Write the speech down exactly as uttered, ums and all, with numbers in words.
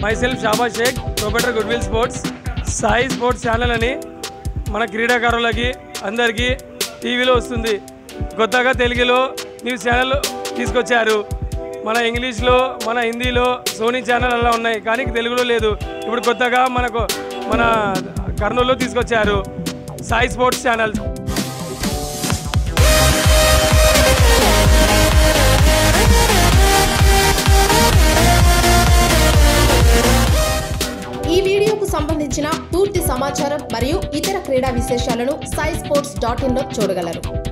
Myself Shahbaz Shaik, proprietor goodwill sports. Sai sports channel అని మన క్రీడాకారులకి అందరికీ టీవీలో వస్తుంది. కొత్తగా తెలుగులో న్యూస్ ఛానల్ తీసుకొచ్చారు. మన ఇంగ్లీష్లో, మన హిందీలో సోనీ ఛానల్ అలా ఉన్నాయి, కానీ తెలుగులో లేదు. ఇప్పుడు కొత్తగా మనకు మన కర్నూలులో తీసుకొచ్చారు సాయి స్పోర్ట్స్ ఛానల్. ఈ వీడియోకు సంబంధించిన పూర్తి సమాచారం మరియు ఇతర క్రీడా విశేషాలను సాయి స్పోర్ట్స్ డాట్ ఇన్ లో చూడగలరు.